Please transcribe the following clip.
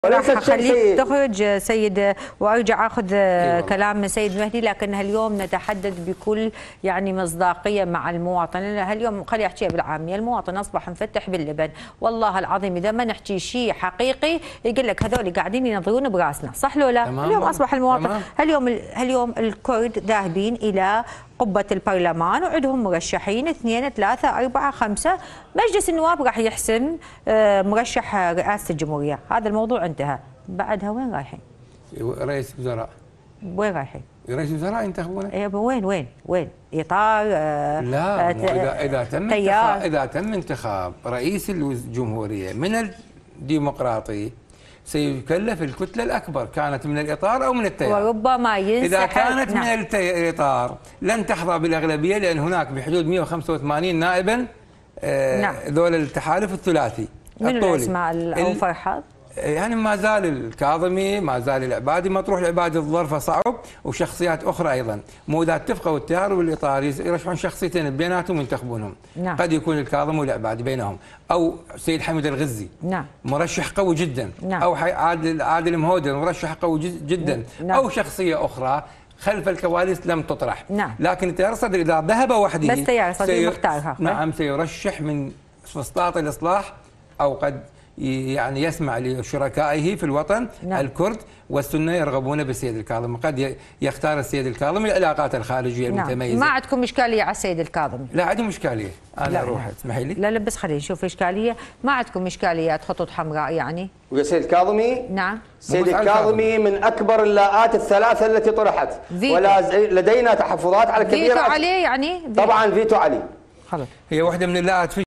راح اخليك تخرج سيد وارجع اخذ كلام من سيد مهدي، لكن هاليوم نتحدث بكل يعني مصداقيه مع المواطن. هاليوم خلي احكيها بالعاميه، المواطن اصبح مفتح باللبن، والله العظيم اذا ما نحكي شيء حقيقي يقول لك هذول قاعدين ينظرون براسنا، صح لو لا؟ اليوم اصبح المواطن هاليوم الكرد ذاهبين الى قبة البرلمان وعندهم مرشحين 2 3 4 5. مجلس النواب راح يحسم مرشح رئاسة الجمهورية، هذا الموضوع انتهى. بعدها وين رايحين؟ رئيس وزراء. وين رايحين؟ رئيس وزراء ينتخبونه؟ ايه وين؟ اطار لا اذا تم انتخاب رئيس الجمهورية من الديمقراطي سيكلف الكتلة الأكبر، كانت من الإطار أو من التيار، وربما ينسحب. إذا كانت من الإطار لن تحظى بالأغلبية، لأن هناك بحدود 185 نائبا ذول التحالف الثلاثي الطولي. من الأسماء أو فرحات؟ يعني ما زال الكاظمي، ما زال العبادي، مطروح العبادي الظرفه صعب، وشخصيات اخرى ايضا، مو اذا اتفقوا التيار والاطار يرشحون شخصيتين بيناتهم وينتخبونهم. قد يكون الكاظمي والعبادي بينهم، او سيد حميد الغزي مرشح قوي جدا، او عادل مهودر مرشح قوي جدا، او شخصيه اخرى خلف الكواليس لم تطرح. لكن التيار الصدري اذا ذهب وحده، بس التيار الصدري مختارها. سيرشح من فسطاط الاصلاح، او قد يعني يسمع لشركائه في الوطن الكرد والسنة يرغبون بالسيد الكاظمي، قد يختار السيد الكاظمي العلاقات الخارجية المتميزة. ما عندكم إشكالية على السيد الكاظمي؟ لا عندهم إشكالية، أنا أروح اسمحي لي. لا بس خلينا نشوف إشكالية، ما عندكم إشكاليات خطوط حمراء يعني؟ والسيد الكاظمي؟ نعم. السيد الكاظمي من أكبر اللاءات الثلاثة التي طرحت، ولا لدينا تحفظات على كثير. فيتو عليه يعني؟ طبعا فيتو عليه. خلاص. هي واحدة من اللاءات